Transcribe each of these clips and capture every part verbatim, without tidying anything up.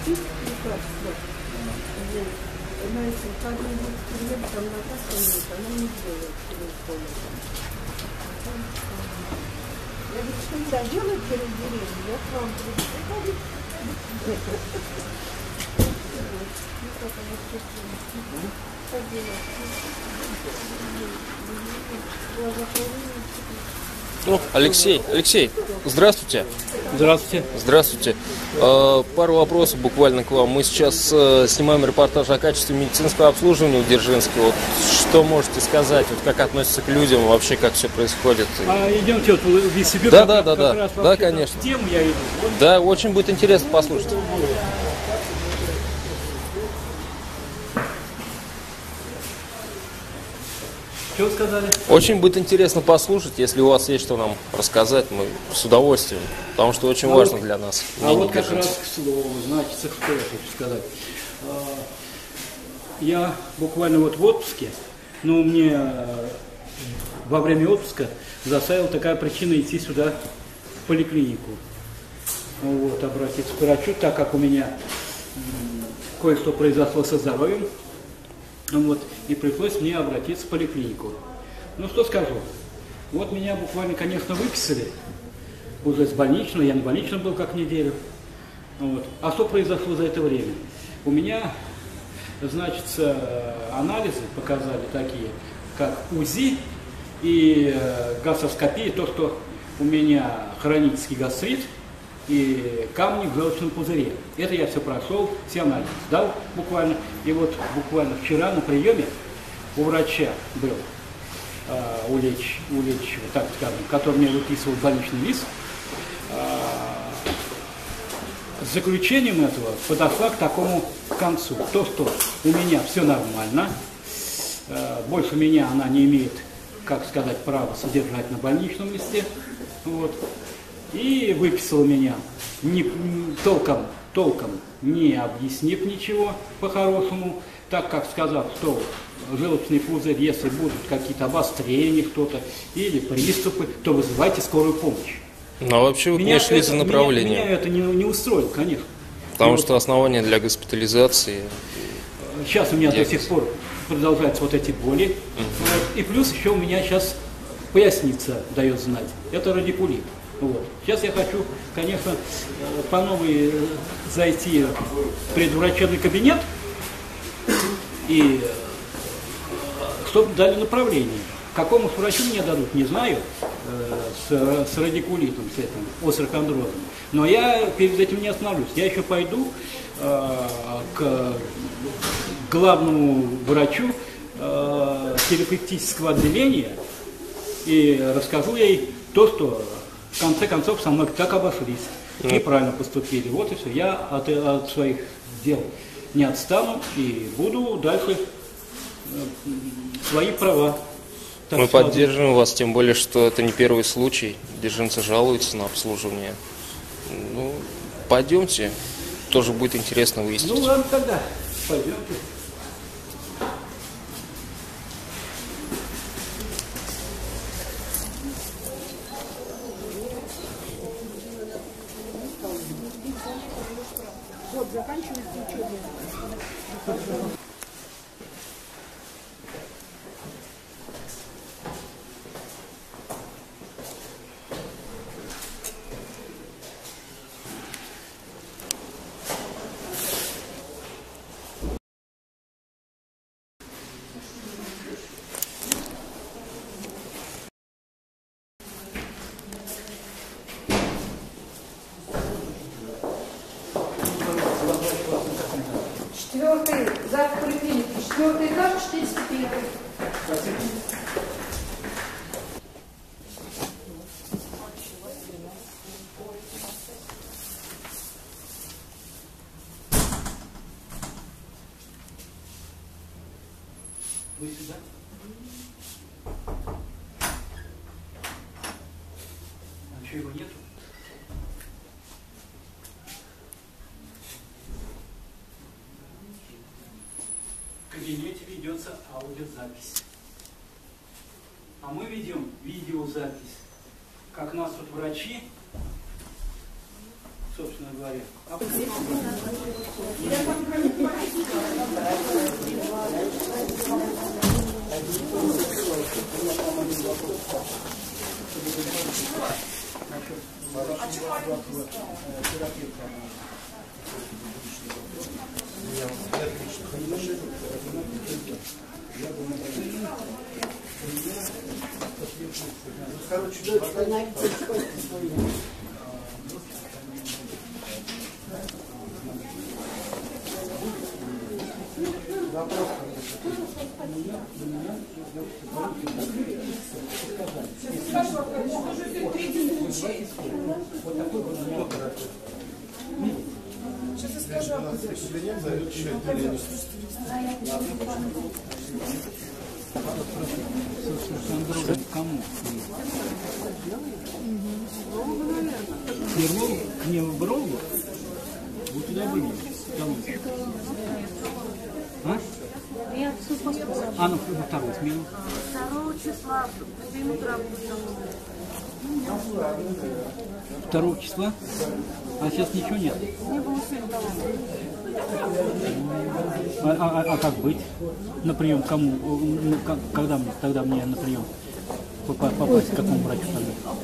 лекарства. Вот. Знаете, как-нибудь клиентам написано, она не делает телефона. Я говорю, что нельзя делать через деревню, я к вам приду. Ну, Алексей, Алексей, здравствуйте. Здравствуйте. Здравствуйте. Э, пару вопросов буквально к вам. Мы сейчас э, снимаем репортаж о качестве медицинского обслуживания в Дзержинске. Вот что можете сказать, вот как относятся к людям, вообще как все происходит? А идемте вот в вестибюль. Да, да, да, да, да, конечно. Тему я иду. Вот. Да, очень будет интересно послушать. Что вы сказали? Очень будет интересно послушать, если у вас есть что нам рассказать, мы с удовольствием, потому что очень а важно вот, для нас. А вот как раз к слову, значит, что я хочу сказать. Я буквально вот в отпуске, но мне во время отпуска заставила такая причина идти сюда, в поликлинику. Вот, обратиться к врачу, так как у меня кое-что произошло со здоровьем. Вот, и пришлось мне обратиться в поликлинику. Ну, что скажу. Вот меня буквально, конечно, выписали уже с больничного. Я на больничном был как неделю. Вот. А что произошло за это время? У меня, значит, анализы показали такие, как УЗИ и гастроскопия, то, что у меня хронический гастрит и камни в желчном пузыре. Это я все прошел, все анализы сдал буквально. И вот буквально вчера на приеме у врача был э, Улеч, Улеч, так скажем, который мне выписывал больничный лист. Э, с заключением этого подошла к такому концу. То, что у меня все нормально, э, больше меня она не имеет, как сказать, права содержать на больничном листе. Вот. И выписал меня, не, толком, толком не объяснив ничего по-хорошему, так как сказав, что желчный пузырь, если будут какие-то обострения, кто-то или приступы, то вызывайте скорую помощь. Ну, а вообще вы не шли за направлением? Меня, меня это не, не устроило, конечно. Потому и что вот, основания для госпитализации... Сейчас у меня диагноз. до сих пор продолжаются вот эти боли. Uh-huh. Вот. И плюс еще у меня сейчас поясница дает знать. Это радикулит. Вот. Сейчас я хочу, конечно, по новой зайти в предврачебный кабинет, и чтобы дали направление. К какому врачу мне дадут, не знаю, с, с радикулитом, с этим острохондрозом. Но я перед этим не остановлюсь. Я еще пойду э, к главному врачу э, терапевтического отделения и расскажу ей то, что в конце концов со мной так обошлись, mm. неправильно поступили. Вот и все. Я от, от своих дел не отстану и буду дальше э, свои права. Мы поддерживаем вас, тем более, что это не первый случай. Дзержинцы жалуются на обслуживание. Ну, пойдемте, тоже будет интересно выяснить. Ну ладно тогда, пойдемте. Вот, заканчивается учебу. Четвертый, зав поликлиники, четвертый этаж, четыреста первый. Вы сюда? А что, его нету? В кабинете ведется аудиозапись. А мы ведем видеозапись. Как нас тут врачи, собственно говоря, Кому? Первого? Не в Брову? Вы туда были? Кому? А? Я все посмотрела. А, ну, во вторую смену. Второго числа в семь утра буду. Второго числа? А сейчас ничего нет? Не было семь дома. А, а, а как быть? На прием кому? Ну, как, когда мне? Тогда мне на прием попасть к какому врачу тогда?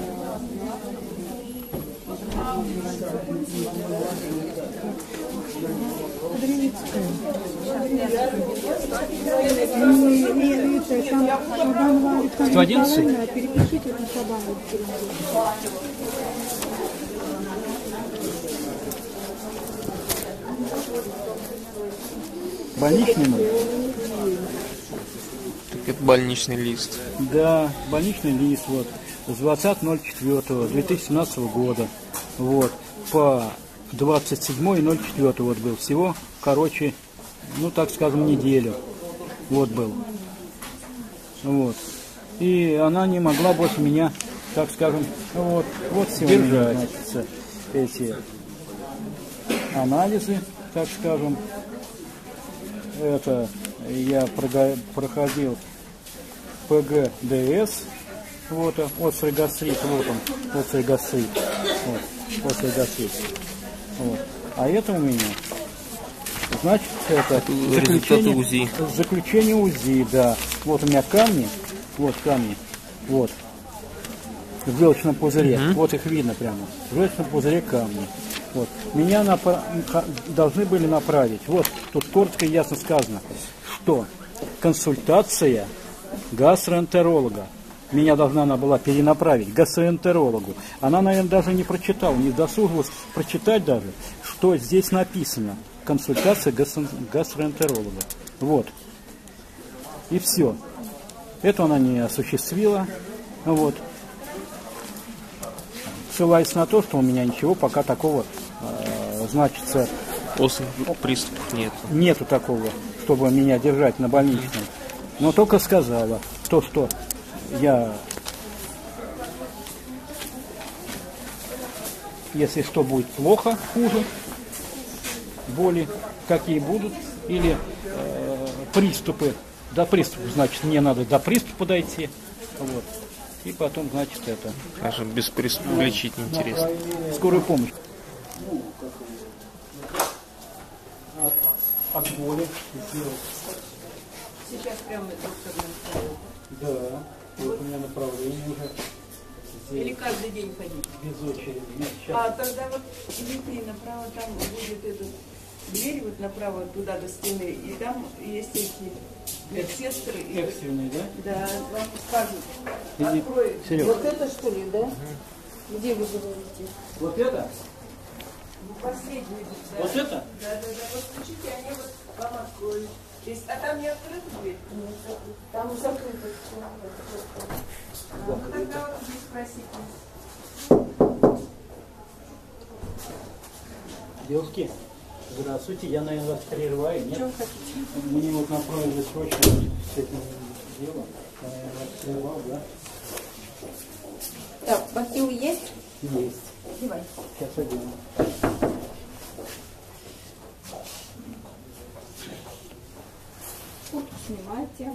сто одиннадцать? Перепишите эту Шабану. Больничный номер? Так это больничный лист. Да, больничный лист вот с двадцатого ноль четвёртого две тысячи семнадцатого года. Вот по двадцать седьмое ноль четвёртого вот был всего, короче, ну так скажем, неделю. Вот был. Вот. И она не могла больше меня, так скажем, вот, вот сегодня, значит, эти анализы, так скажем. Это я проходил пэ гэ дэ эс, вот, острый гастрит, вот он, острый гастрит, вот, острый гастрит. Вот. А это у меня, значит, это заключение УЗИ. Заключение УЗИ, да. Вот у меня камни, вот камни, вот, в желчном пузыре, uh-huh. Вот их видно прямо, в желчном пузыре камни. Вот. Меня напра... должны были направить. Вот тут коротко и ясно сказано, что консультация гастроэнтеролога. Меня должна она была перенаправить к гастроэнтерологу. Она, наверное, даже не прочитала, не досужилась прочитать даже, что здесь написано. Консультация гастро... гастроэнтеролога. Вот. И все. Это она не осуществила. Вот. Ссылаясь на то, что у меня ничего пока такого, э, значится... Острых приступов нет. Нету такого, чтобы меня держать на больничном. Но только сказала то, что я, если что будет плохо, хуже, боли какие будут, или э, приступы, до приступа, значит, мне надо до приступа дойти, вот. И потом, значит, это... Даже без приступа лечить неинтересно. Скорую помощь. От, от боли. Сейчас прямо доктор. Да. Вот у меня направление уже. Здесь. Или каждый день ходить? Без очереди. Нет, а тогда вот идите направо, там будет эта дверь вот направо туда до стены, и там есть эти медсестры. Экстренные, да? Да, вам скажут. Иди, Откроют. Серег. Вот это что ли, да? Угу. Где вы говорите? Вот это? Ну, последний. Да. Вот это? Да, да, да. Вот стучите, они вот вам откроют. Есть, а там не открыта дверь? Нет, закрыта. Там закрыто. А, ну тогда вот здесь спросите. Девушки, здравствуйте, я, наверное, вас прерываю. Нет? Что хотите? Мне вот направили срочно с этим делом. Я, наверное, вас прервал, да? Так, бахил есть? Есть. Давай. Сейчас одену. Куртку снимайте.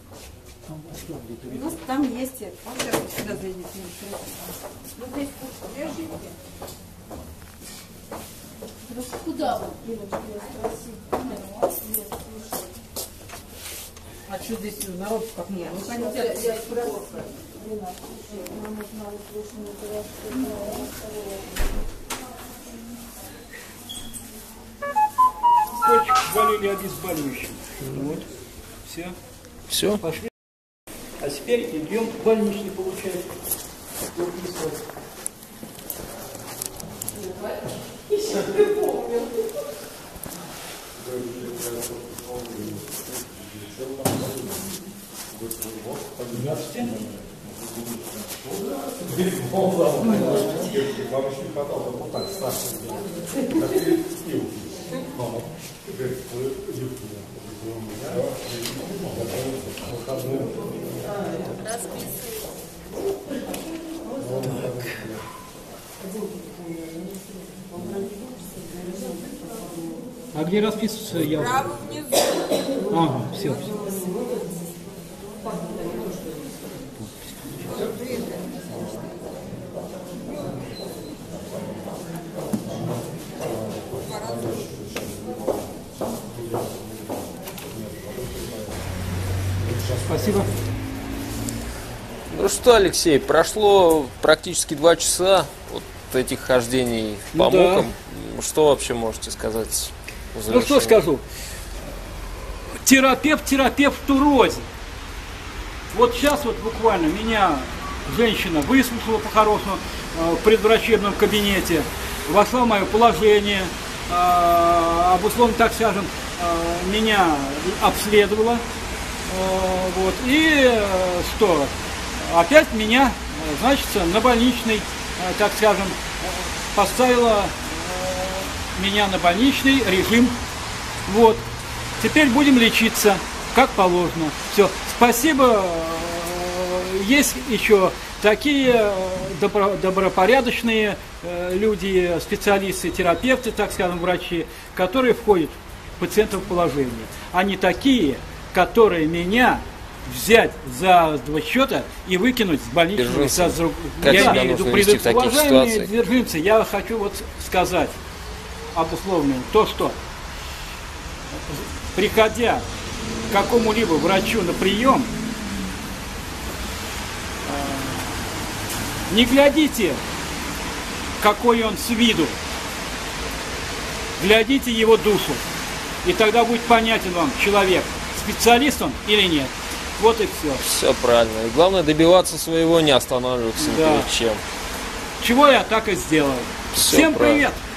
У У нас там есть это. Вот это сюда зайдите. Вот здесь куртку держите. А что здесь народ как нет? Вы Я, поймите, я спросила. Почек болели обезболивающим. Вот. Все. Все? Пошли. А теперь идем в больничный получать. Выписывать. А где расписываться я? Право внизу. Ага, все, все. Спасибо. Ну что, Алексей, прошло практически два часа вот этих хождений по Ну да. мукам. Что вообще можете сказать? в Ну что завершение? скажу? Терапевт терапевту рознь. Вот сейчас вот буквально меня женщина выслушала по-хорошему э, в предврачебном кабинете, вошла в мое положение, э, обусловленно, так скажем, э, меня обследовала. Э, вот, и э, что? Опять меня, э, значит, на больничный, э, так скажем, э, поставила э, меня на больничный режим. Вот. Теперь будем лечиться, как положено. Все. Спасибо. Есть еще такие добро, добропорядочные люди, специалисты, терапевты, так скажем, врачи, которые входят пациентов в положение. А не такие, которые меня взять за два счета и выкинуть с больничного. Как Я себя имею в виду, нужно вести в таких уважаемые ситуациях? дзержинцы, я хочу вот сказать обусловленно то, что приходя к какому-либо врачу на прием, не глядите, какой он с виду, глядите его душу, и тогда будет понятен вам человек, специалист он или нет. Вот и все. Все правильно. И главное добиваться своего, не останавливаться ни Да. перед чем. Чего я так и сделал. Всё Всем правильно. привет!